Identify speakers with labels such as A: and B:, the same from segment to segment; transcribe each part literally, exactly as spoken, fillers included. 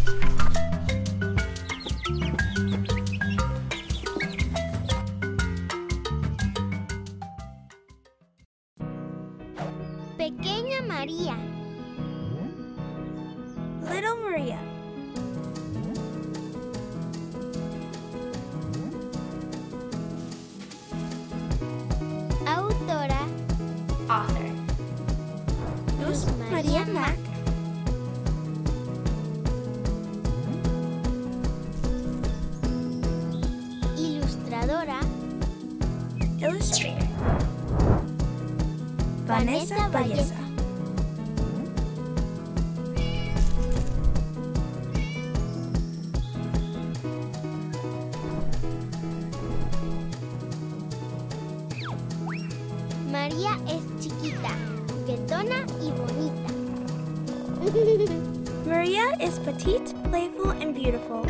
A: Pequeña María.
B: Little Maria.
A: Autora.
C: Author.
B: Luz María Mack.
A: Ilustradora.
B: Illustrator. Vanessa Valleza.
A: María es chiquita, juguetona y bonita.
B: Maria is petite, playful, and beautiful.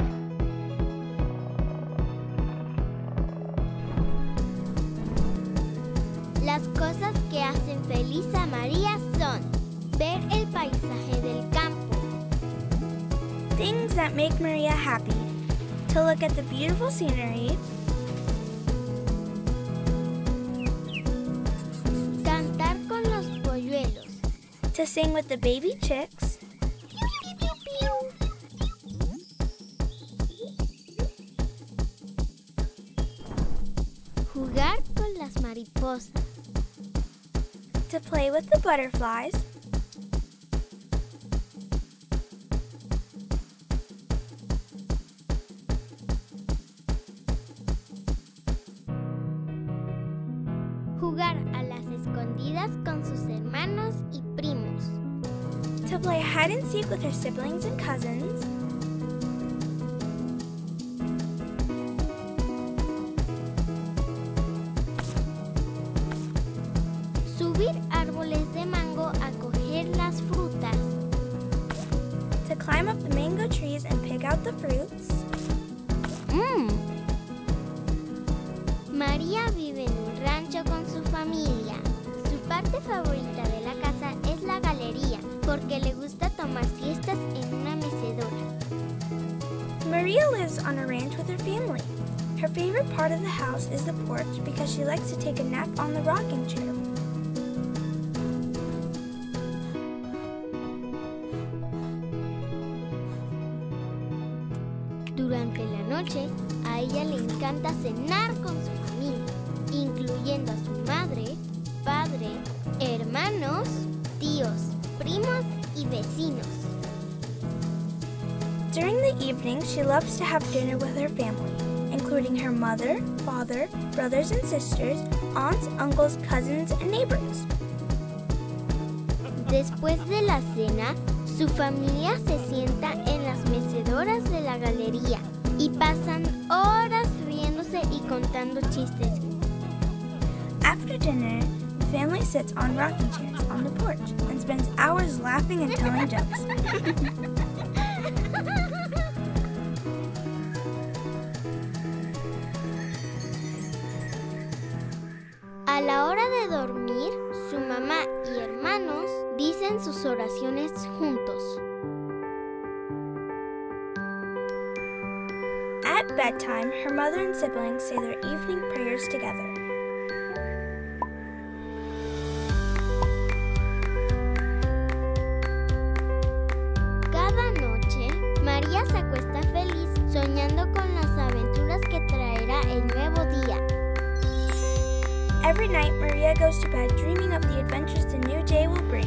A: Las cosas que hacen feliz a María son ver el paisaje del campo,
B: Things that make Maria happy. To look at the beautiful scenery,
A: cantar con los polluelos,
B: to sing with the baby chicks,
A: jugar con las mariposas,
B: to play with the butterflies,
A: jugar a las escondidas con sus hermanos y primos,
B: to play hide and seek with her siblings and cousins,
A: subir árboles de mango a coger las frutas,
B: to climb up the mango trees and pick out the fruits.
A: ¡Mmm! María vive en un rancho con su familia. Su parte favorita de la casa es la galería, porque le gusta tomar siestas en una mecedora.
B: Maria lives on a ranch with her family. Her favorite part of the house is the porch because she likes to take a nap on the rocking chair.
A: Durante la noche, a ella le encanta cenar con su familia, incluyendo a su madre, padre, hermanos, tíos, primos y vecinos.
B: During the evening, she loves to have dinner with her family, including her mother, father, brothers and sisters, aunts, uncles, cousins, and neighbors.
A: Después de la cena, su familia se sienta en las mecedoras de la galería y pasan horas riéndose y contando chistes.
B: After dinner, the family sits on rocking chairs on the porch and spends hours laughing and telling jokes.
A: A la hora de dormir, su mamá y hermanos dicen sus oraciones juntos.
B: At bedtime, her mother and siblings say their evening prayers together.
A: Cada noche, María se acuesta feliz soñando con las aventuras que traerá el nuevo día.
B: Every night, Maria goes to bed dreaming of the adventures the new day will bring.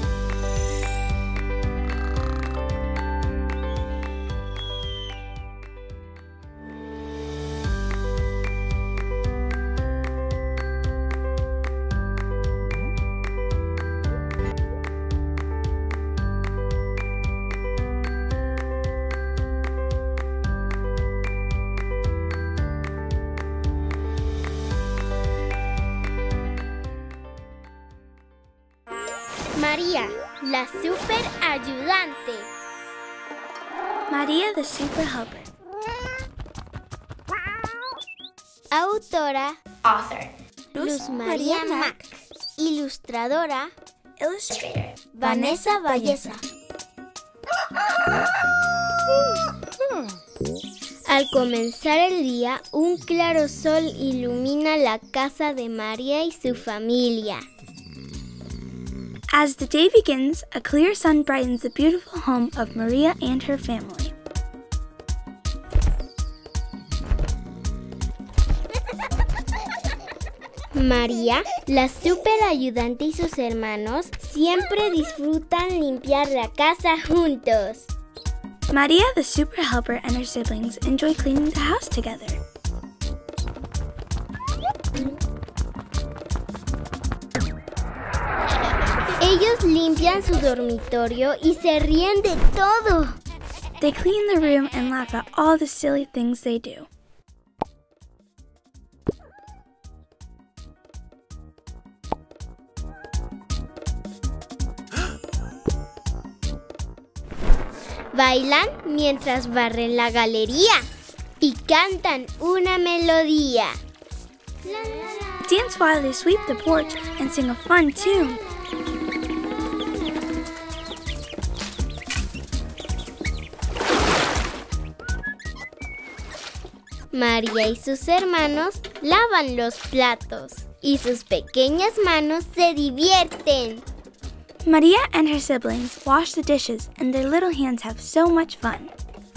A: María, la super ayudante.
B: Maria the Super Helper.
A: Autora.
C: Author.
A: Luz María Mack. Ilustradora.
B: Illustrator.
A: Vanessa Valleza. Al comenzar el día, un claro sol ilumina la casa de María y su familia.
B: As the day begins, a clear sun brightens the beautiful home of Maria and her family.
A: María, la superayudante y sus hermanos siempre disfrutan limpiar la casa juntos.
B: Maria, the super helper, and her siblings enjoy cleaning the house together.
A: Ellos limpian su dormitorio y se ríen de todo.
B: They clean the room and laugh at all the silly things they do.
A: Bailan mientras barren la galería y cantan una melodía.
B: Dance while they sweep the porch and sing a fun tune.
A: María y sus hermanos lavan los platos y sus pequeñas manos se divierten.
B: Maria and her siblings wash the dishes and their little hands have so much fun.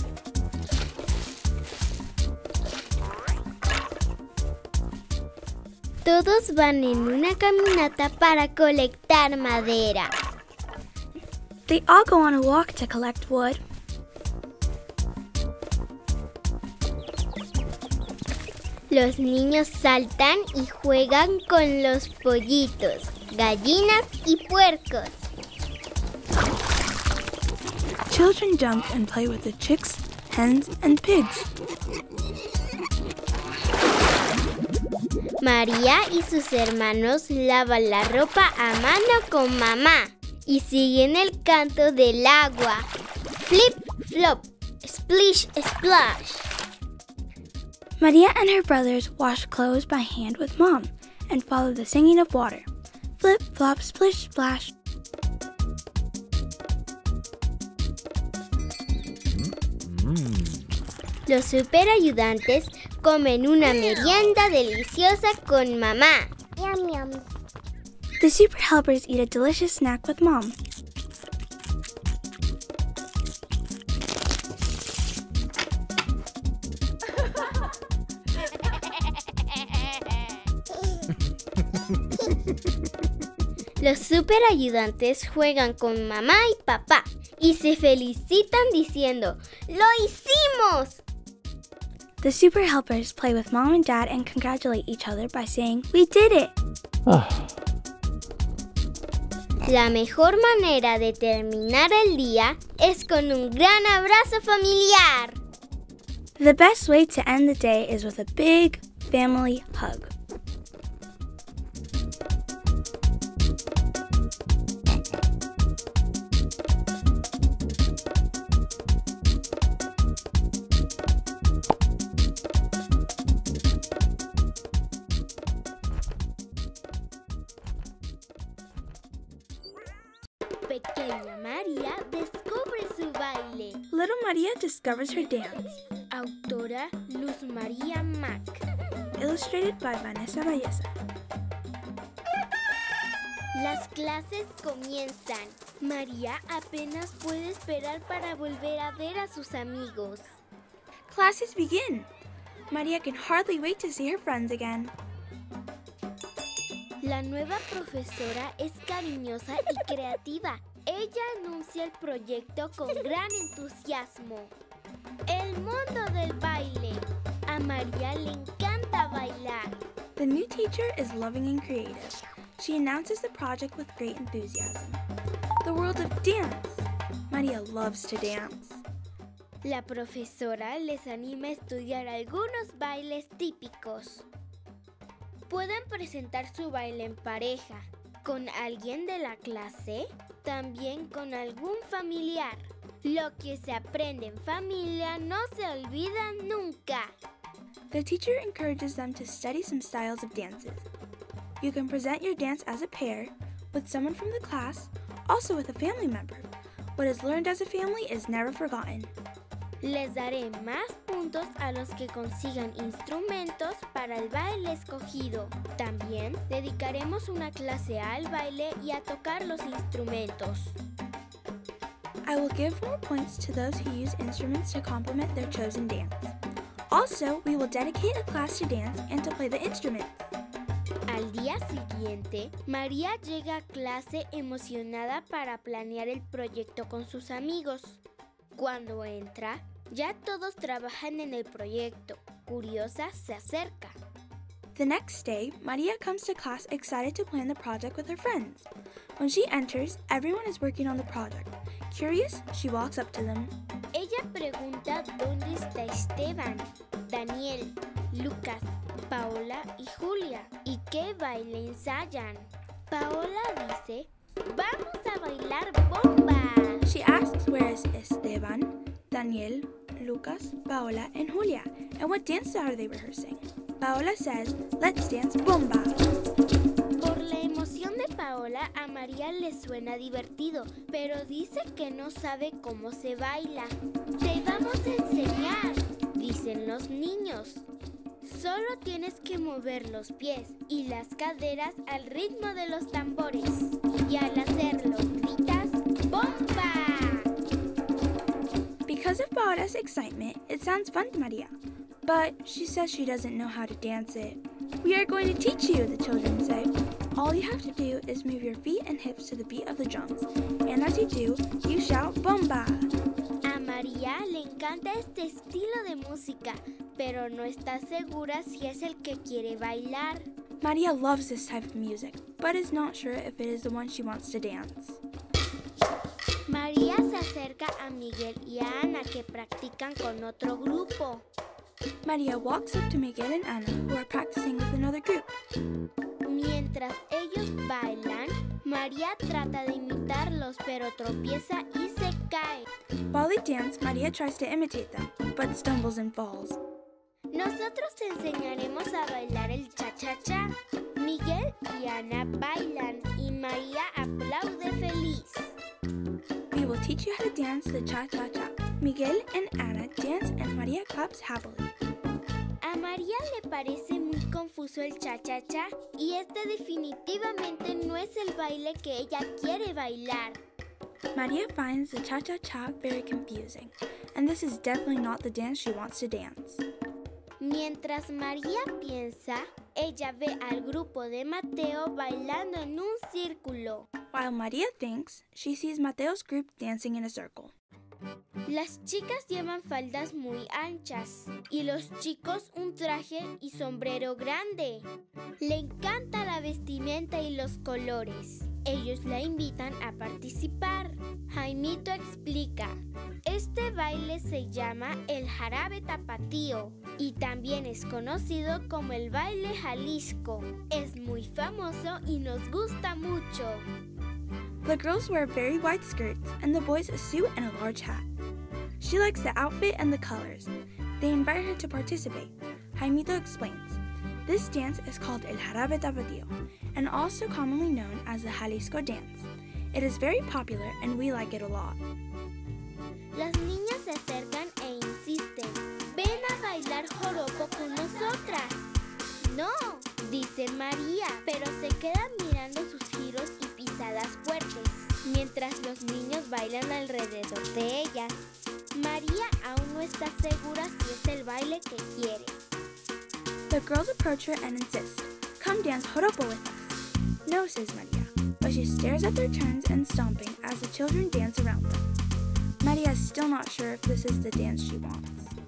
A: Todos van en una caminata para colectar madera.
B: They all go on a walk to collect wood.
A: Los niños saltan y juegan con los pollitos, gallinas y puercos.
B: Children jump and play with the chicks, hens, and pigs.
A: María y sus hermanos lavan la ropa a mano con mamá y siguen el canto del agua. Flip, flop, splish, splash.
B: Maria and her brothers wash clothes by hand with Mom and follow the singing of water. Flip, flop, splish, splash.
A: Los superayudantes comen una merienda deliciosa con mamá. Yum, yum.
B: The super helpers eat a delicious snack with Mom.
A: Los superayudantes juegan con mamá y papá y se felicitan diciendo ¡Lo hicimos!
B: The super helpers play with Mom and Dad and congratulate each other by saying, "We did it!"
A: La mejor manera de terminar el día es con un gran abrazo familiar.
B: The best way to end the day is with a big family hug.
A: Pequeña María descubre su baile.
B: Little Maria discovers her dance.
A: Autora Luz María Mac.
B: Illustrated by Vanessa Valleza.
A: Las clases comienzan. María apenas puede esperar para volver a ver a sus amigos.
B: Classes begin. Maria can hardly wait to see her friends again.
A: La nueva profesora es cariñosa y creativa. Ella anuncia el proyecto con gran entusiasmo. El mundo del baile. A María le encanta bailar.
B: The new teacher is loving and creative. She announces the project with great enthusiasm. The world of dance. Maria loves to dance.
A: La profesora les anima a estudiar algunos bailes típicos. Pueden presentar su baile en pareja, con alguien de la clase, también con algún familiar. Lo que se aprende en familia no se olvida nunca.
B: The teacher encourages them to study some styles of dances. You can present your dance as a pair, with someone from the class, also with a family member. What is learned as a family is never forgotten.
A: Les daré más puntos a los que consigan instrumentos para el baile escogido. También dedicaremos una clase al baile y a tocar los instrumentos.
B: I will give more points to those who use instruments to complement their chosen dance. Also, we will dedicate a class to dance and to play the instruments.
A: Al día siguiente, María llega a clase emocionada para planear el proyecto con sus amigos. Cuando entra, ya todos trabajan en el proyecto. Curiosa se acerca.
B: The next day, Maria comes to class excited to plan the project with her friends. When she enters, everyone is working on the project. Curious, she walks up to them.
A: Ella pregunta dónde está Esteban, Daniel, Lucas, Paola y Julia, y qué baile ensayan. Paola dice, ¡vamos a bailar bomba!
B: She asks where is Esteban, Daniel, Lucas, Paola, and Julia, and what dance are they rehearsing. Paola says, let's dance bomba.
A: Por la emoción de Paola, a María le suena divertido, pero dice que no sabe cómo se baila. Te vamos a enseñar, dicen los niños. Solo tienes que mover los pies y las caderas al ritmo de los tambores. Y al hacerlo, gritas ¡bomba!
B: Because of Paola's excitement, it sounds fun to Maria. But she says she doesn't know how to dance it. We are going to teach you, the children say. All you have to do is move your feet and hips to the beat of the drums. And as you do, you shout bomba.
A: A María le encanta este estilo de música, pero no está segura si es el que quiere bailar.
B: Maria loves this type of music, but is not sure if it is the one she wants to dance.
A: María se acerca a Miguel y a Ana, que practican con otro grupo.
B: Maria walks up to Miguel and Ana, who are practicing with another group.
A: Mientras ellos bailan, María trata de imitarlos, pero tropieza y se cae.
B: While they dance, Maria tries to imitate them, but stumbles and falls.
A: Nosotros te enseñaremos a bailar el cha-cha-cha. Miguel y Ana bailan y María aplaude feliz.
B: We will teach you how to dance the cha-cha-cha. Miguel and Ana dance and Maria claps happily.
A: A María le parece muy confuso el cha-cha-cha y este definitivamente no es el baile que ella quiere bailar.
B: Maria finds the cha-cha-cha very confusing, and this is definitely not the dance she wants to dance.
A: Mientras María piensa, ella ve al grupo de Mateo bailando en un círculo.
B: While Maria thinks, she sees Mateo's group dancing in a circle.
A: Las chicas llevan faldas muy anchas y los chicos un traje y sombrero grande. Le encanta la vestimenta y los colores. Ellos la invitan a participar. Jaimito explica, este baile se llama el jarabe tapatío y también es conocido como el baile Jalisco. Es muy famoso y nos gusta mucho.
B: The girls wear very wide skirts and the boys a suit and a large hat. She likes the outfit and the colors. They invite her to participate. Jaimito explains, this dance is called el jarabe tapatío and also commonly known as the Jalisco dance. It is very popular and we like it a lot.
A: Las niñas se acercan e insisten, ven a bailar joropo con nosotras. No, dice María, pero se quedan mirando sus giros y pisadas fuertes, mientras los niños bailan alrededor de ellas. María aún no está segura si es el baile que quiere.
B: The girls approach her and insist, come dance joropo with us. No, says Maria, but she stares at their turns and stomping as the children dance around them. Maria is still not sure if this is the dance she wants.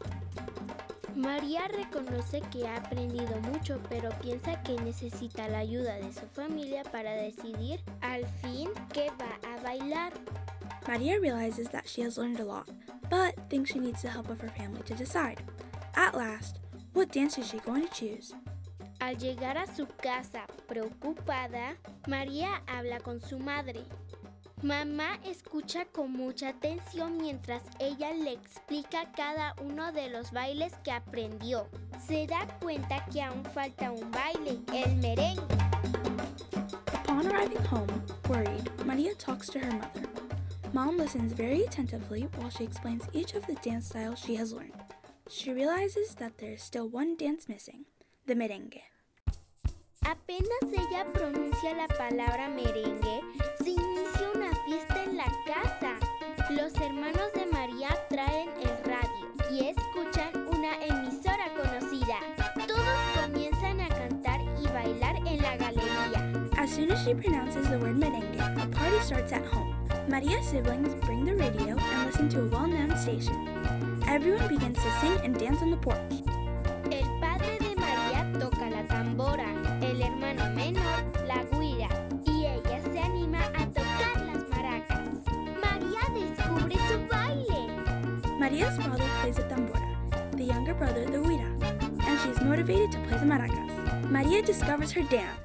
A: María reconoce que ha aprendido mucho, pero piensa que necesita la ayuda de su familia para decidir al fin qué va a bailar.
B: Maria realizes that she has learned a lot, but thinks she needs the help of her family to decide. At last, what dance is she going to choose?
A: Al llegar a su casa preocupada, María habla con su madre. Mamá escucha con mucha atención mientras ella le explica cada uno de los bailes que aprendió. Se da cuenta que aún falta un baile, el merengue.
B: Upon arriving home, worried, Maria talks to her mother. Mom listens very attentively while she explains each of the dance styles she has learned. She realizes that there is still one dance missing, the merengue.
A: Apenas ella pronuncia la palabra merengue, se inicia una fiesta en la casa. Los hermanos de María traen el radio y escuchan una emisora conocida. Todos comienzan a cantar y bailar en la galería.
B: As soon as she pronounces the word merengue, a party starts at home. Maria's siblings bring the radio and listen to a well-known station. Everyone begins to sing and dance on the porch.
A: El padre de María toca la tambora, el hermano menor la güira y ella se anima a tocar las maracas. María descubre su baile.
B: Maria's father plays the tambora, the younger brother the güira, and she is motivated to play the maracas. María discovers her dance.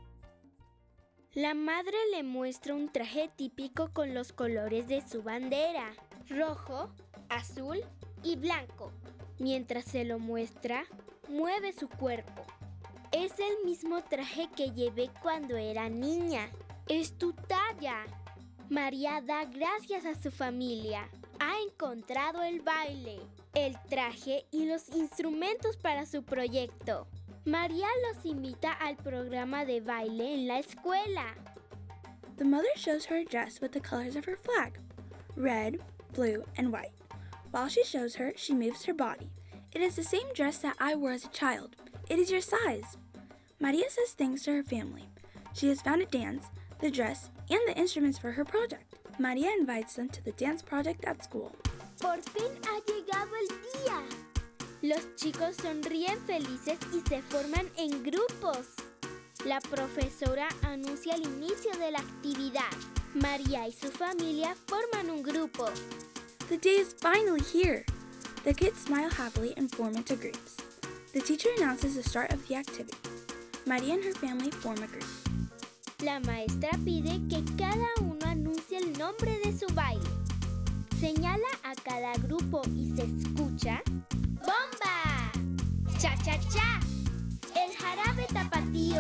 A: La madre le muestra un traje típico con los colores de su bandera, rojo, azul y blanco. Mientras se lo muestra, mueve su cuerpo. Es el mismo traje que llevé cuando era niña. Es tu talla. María da gracias a su familia. Ha encontrado el baile, el traje y los instrumentos para su proyecto. María los invita al programa de baile en la escuela.
B: The mother shows her a dress with the colors of her flag, red, blue, and white. While she shows her, she moves her body. It is the same dress that I wore as a child. It is your size. Maria says thanks to her family. She has found a dance, the dress, and the instruments for her project. Maria invites them to the dance project at school.
A: Por fin ha llegado el día. Los chicos sonríen felices y se forman en grupos. La profesora anuncia el inicio de la actividad. María y su familia forman un grupo.
B: The day is finally here. The kids smile happily and form into groups. The teacher announces the start of the activity. Maria and her family form a group.
A: La maestra pide que cada uno anuncie el nombre de su baile. Señala a cada grupo y se escucha ¡Bomba! ¡Cha-cha-cha! El jarabe tapatío.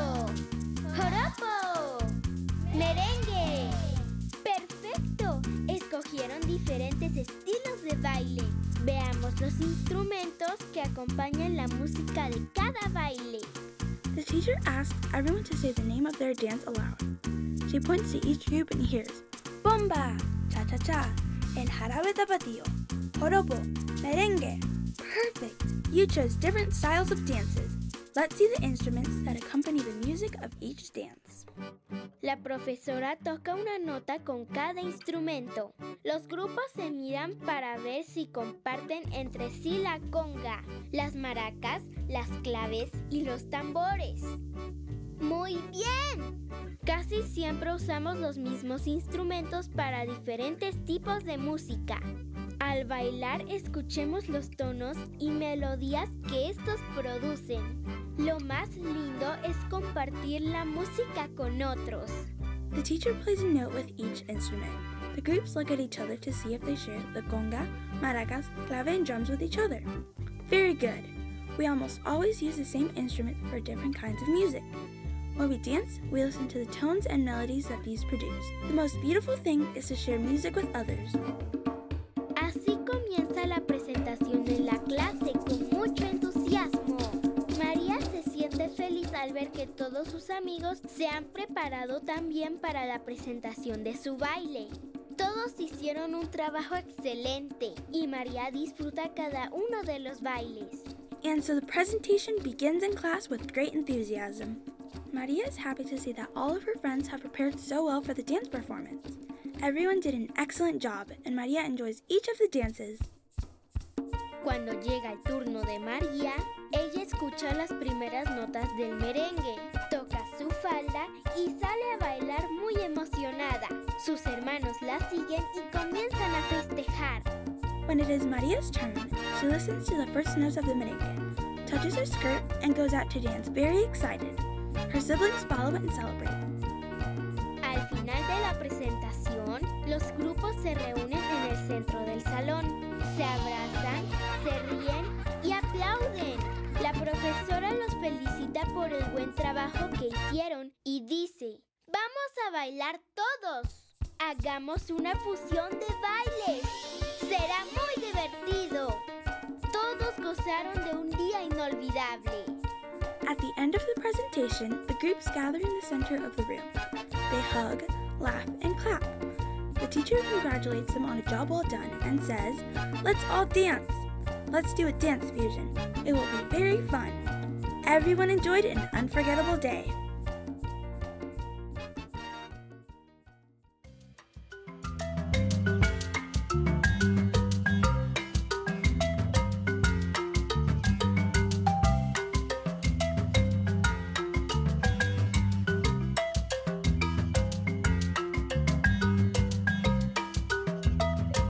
A: ¡Joropo! ¡Merengue! ¡Perfecto! Escogieron diferentes estilos de baile. Veamos los instrumentos que acompañan la música de cada baile.
B: The teacher asks everyone to say the name of their dance aloud. She points to each group and hears Bomba! Cha-cha-cha! El jarabe tapatío. Joropo! Merengue! Perfect! You chose different styles of dances. Let's see the instruments that accompany the music of each dance.
A: La profesora toca una nota con cada instrumento. Los grupos se miran para ver si comparten entre sí la conga, las maracas, las claves y los tambores. ¡Muy bien! Casi siempre usamos los mismos instrumentos para diferentes tipos de música. Al bailar, escuchemos los tonos y melodías que estos producen. Lo más lindo es compartir la música con otros.
B: The teacher plays a note with each instrument. The groups look at each other to see if they share the conga, maracas, clave, and drums with each other. Very good. We almost always use the same instrument for different kinds of music. When we dance, we listen to the tones and melodies that these produce. The most beautiful thing is to share music with others.
A: Así comienza la presentación en la clase con mucho entusiasmo. María se siente feliz al ver que todos sus amigos se han preparado también para la presentación de su baile. Todos hicieron un trabajo excelente y María disfruta cada uno de los bailes.
B: And so the presentation begins in class with great enthusiasm. Maria is happy to see that all of her friends have prepared so well for the dance performance. Everyone did an excellent job, and Maria enjoys each of the dances.
A: Cuando llega el turno de María, ella escucha las primeras notas del merengue, toca su falda y sale a bailar muy emocionada. Sus hermanos la siguen y comienzan a festejar.
B: When it is Maria's turn, she listens to the first notes of the merengue, touches her skirt, and goes out to dance very excited. Her siblings follow and celebrate.
A: Al final de la presentación, los grupos se reúnen en el centro del salón. Se abrazan, se ríen y aplauden. La profesora los felicita por el buen trabajo que hicieron y dice: ¡Vamos a bailar todos! Hagamos una fusión de bailes. Será muy divertido. Todos gozaron de un día inolvidable.
B: At the end of the presentation, the groups gather in the center of the room. They hug, laugh, and clap. The teacher congratulates them on a job well done and says, "Let's all dance. Let's do a dance fusion. It will be very fun." Everyone enjoyed an unforgettable day.